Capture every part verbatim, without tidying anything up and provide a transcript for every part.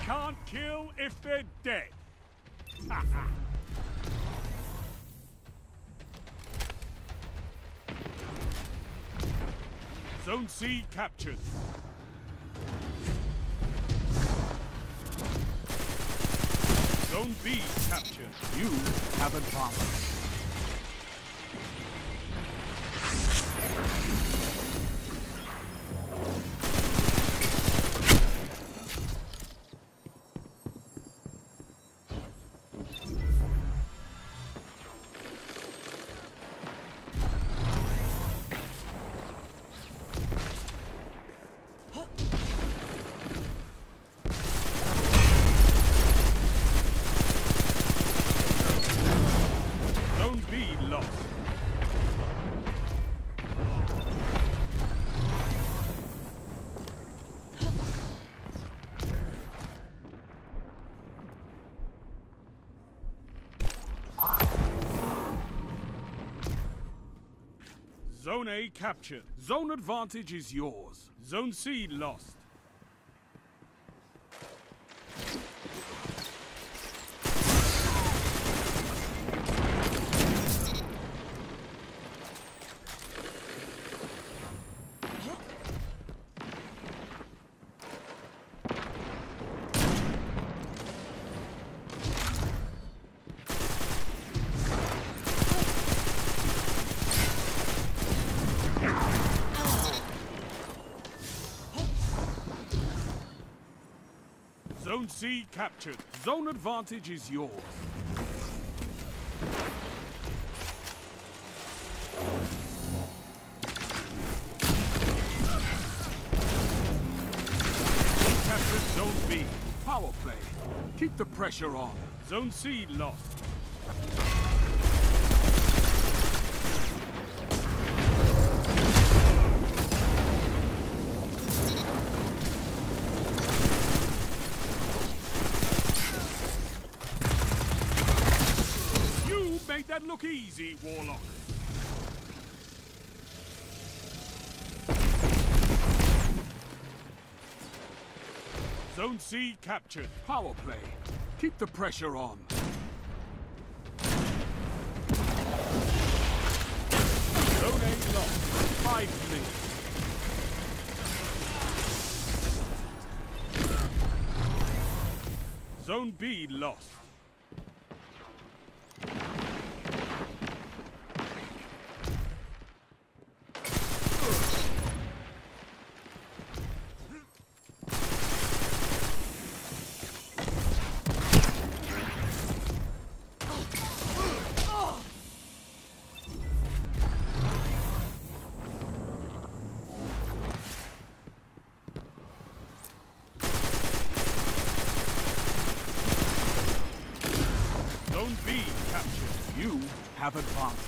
can't kill if they're dead. Zone C captured. Zone B captured. You have advantage. Zone A captured. Zone advantage is yours. Zone C lost. Zone C captured. Zone advantage is yours. Captured Zone B. Power play. Keep the pressure on. Zone C lost. Make that look easy, Warlock. Zone C captured. Power play. Keep the pressure on. Zone A lost. Five minutes. Zone B lost. Zone B captured. You have advantage.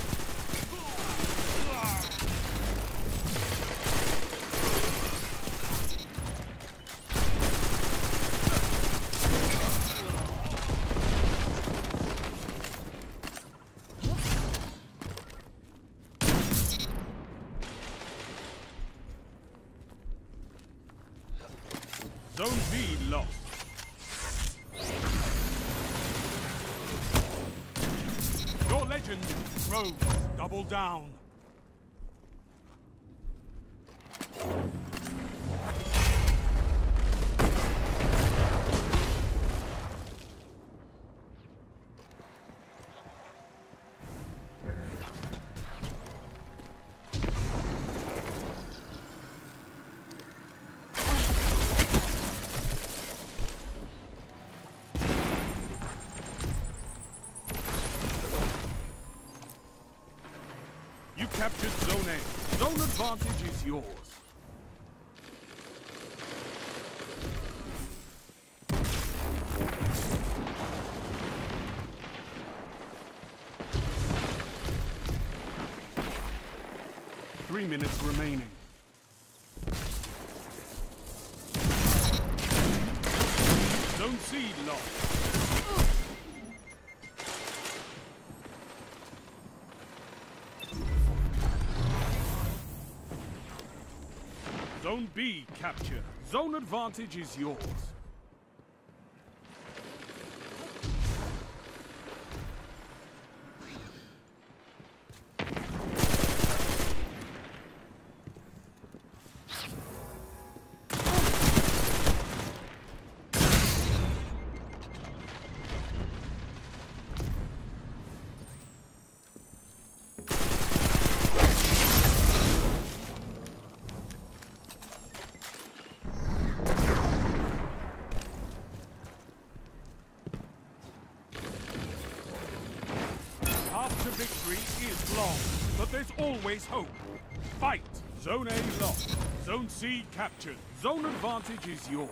Zone B lost. Your legend, Rogue, double down. You captured Zone A. Zone advantage is yours. Three minutes remaining. Zone C lost. Zone B captured. Zone advantage is yours. victory is long, but there's always hope. Fight! Zone A lost. Zone C captured. Zone advantage is yours.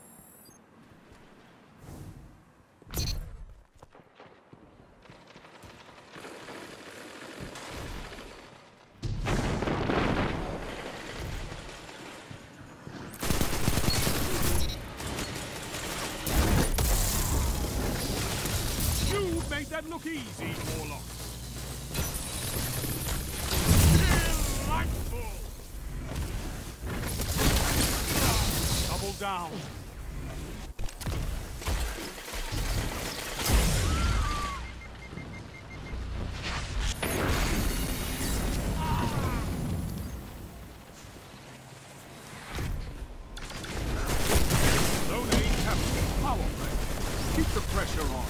You made that look easy, Warlock. Delightful! Double down. Zone A captured. Power play. Keep the pressure on.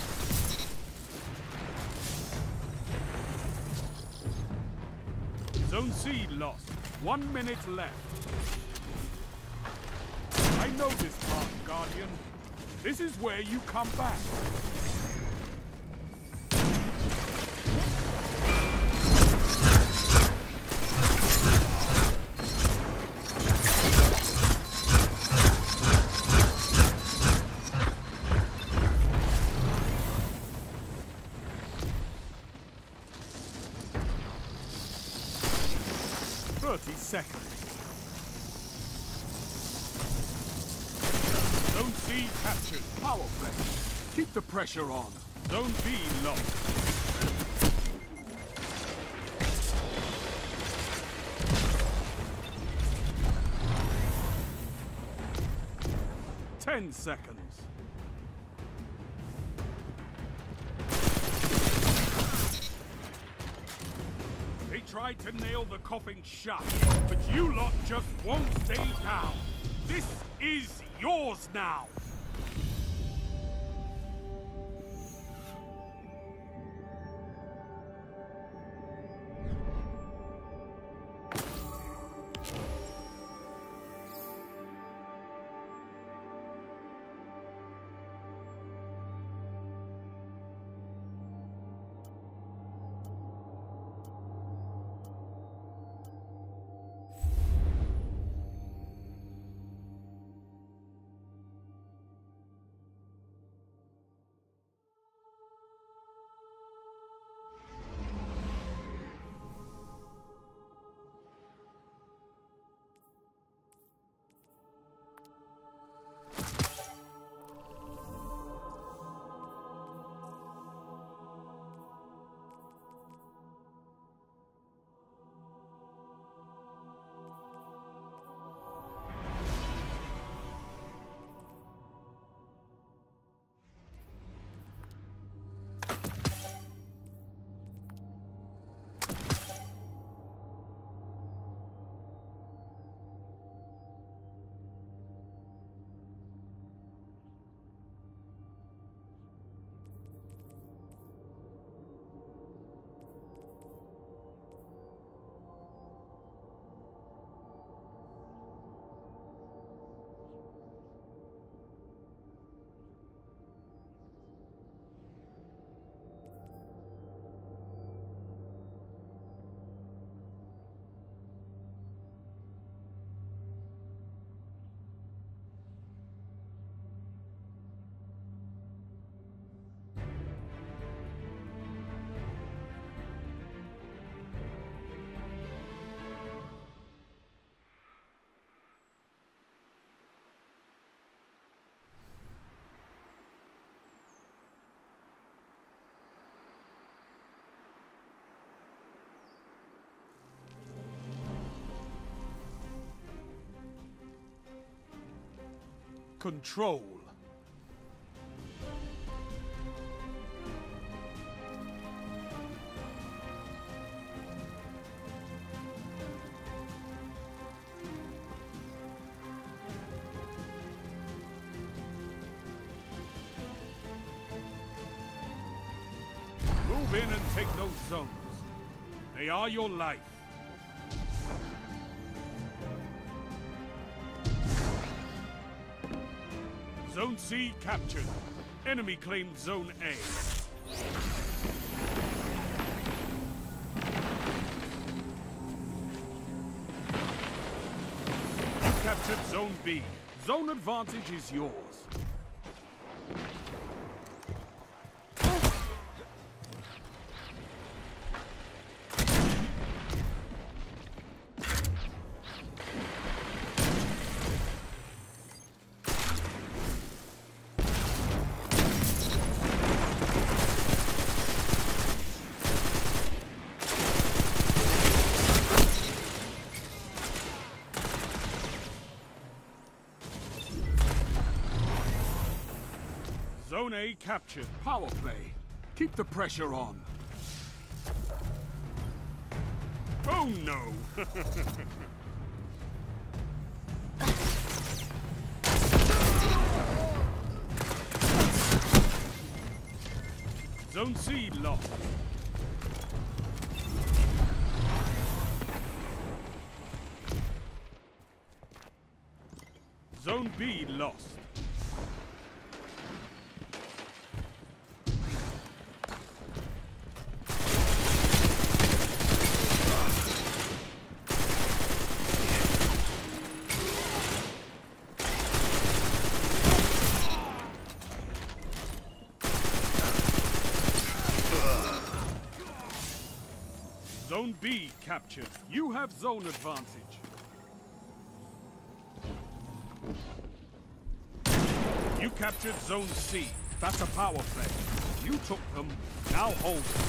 Zone C lost. One minute left. I know this part, Guardian. This is where you come back. Thirty seconds. Zone C captured. Power play. Keep the pressure on. Zone B lost. Ten seconds. They tried to nail the coffin shut, but you lot just won't stay down. This is yours now. Control. Move in and take those zones. They are your life. Zone C captured. Enemy claimed Zone A. Zone B. Zone advantage is yours. Zone A captured. Power play. Keep the pressure on. Oh no! Zone C lost. Zone B lost. Zone B captured. You have zone advantage. You captured Zone C. That's a power play. You took them. Now hold them.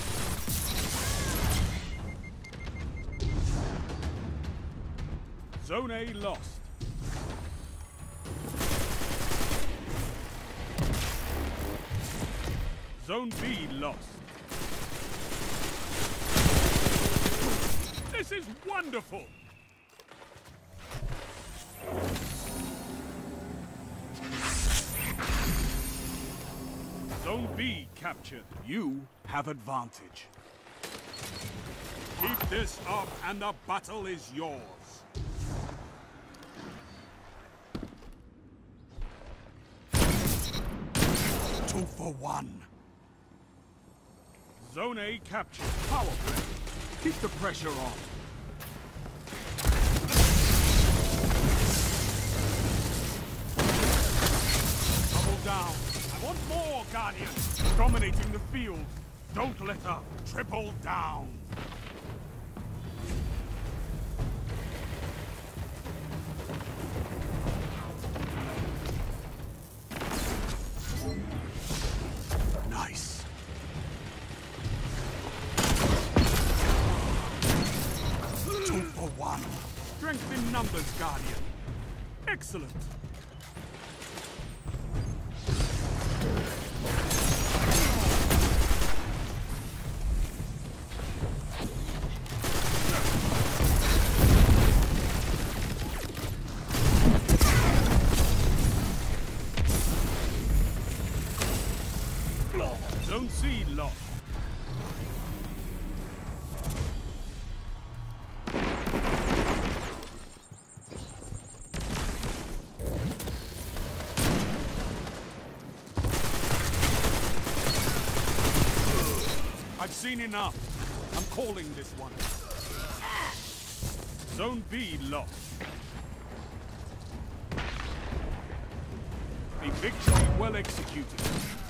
Zone A lost. Zone B lost. This is wonderful! Zone B captured. You have advantage. Keep this up and the battle is yours. Two for one. Zone A captured. Power play. Keep the pressure on. Double down. I want more, Guardian. Dominating the field. Don't let up. Triple down. Nice. Two for one. Strength in numbers, Guardian. Excellent. Zone C lost. I've seen enough. I'm calling this one. Zone B lost. A victory well executed.